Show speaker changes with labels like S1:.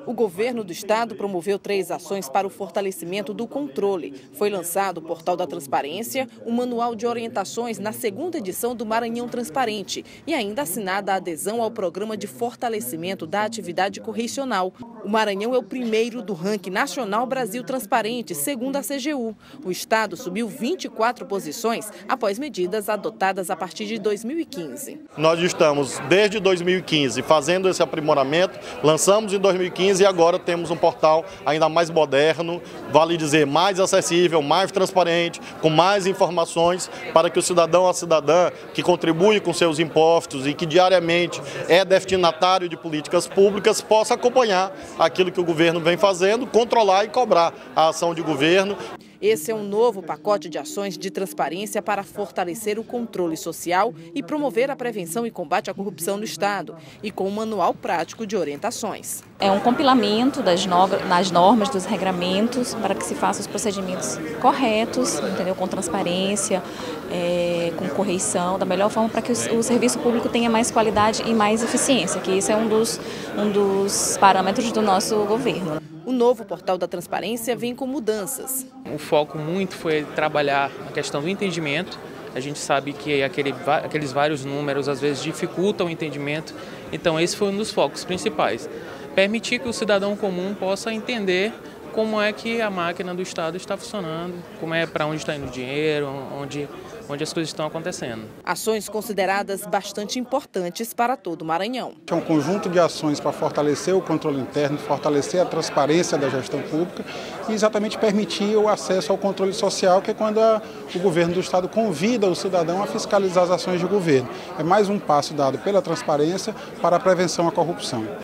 S1: O governo do estado promoveu 3 ações para o fortalecimento do controle. Foi lançado o Portal da Transparência, o Manual de Orientações na 2ª edição do Maranhão Transparente e ainda assinada a adesão ao Programa de Fortalecimento da Atividade Correicional. O Maranhão é o primeiro do ranking nacional Brasil Transparente, segundo a CGU. O estado subiu 24 posições após medidas adotadas a partir de 2015.
S2: Nós estamos desde 2015 fazendo esse aprimoramento, lançamos em 2015 e agora temos um portal ainda mais moderno, vale dizer, mais acessível, mais transparente, com mais informações para que o cidadão ou a cidadã que contribui com seus impostos e que diariamente é destinatário de políticas públicas possa acompanhar aquilo que o governo vem fazendo, controlar e cobrar a ação de governo.
S1: Esse é um novo pacote de ações de transparência para fortalecer o controle social e promover a prevenção e combate à corrupção no estado, e com um manual prático de orientações.
S3: É um compilamento das normas, dos regramentos, para que se façam os procedimentos corretos, entendeu? Com transparência, com correição, da melhor forma para que o serviço público tenha mais qualidade e mais eficiência, que esse é um dos parâmetros do nosso governo.
S1: O novo Portal da Transparência vem com mudanças.
S4: O foco muito foi trabalhar a questão do entendimento. A gente sabe que aqueles vários números às vezes dificultam o entendimento, então esse foi um dos focos principais. Permitir que o cidadão comum possa entender como é que a máquina do Estado está funcionando, como é para onde está indo o dinheiro, onde as coisas estão acontecendo.
S1: Ações consideradas bastante importantes para todo o Maranhão.
S5: É um conjunto de ações para fortalecer o controle interno, fortalecer a transparência da gestão pública e exatamente permitir o acesso ao controle social, que é quando o governo do estado convida o cidadão a fiscalizar as ações de governo. É mais um passo dado pela transparência para a prevenção à corrupção.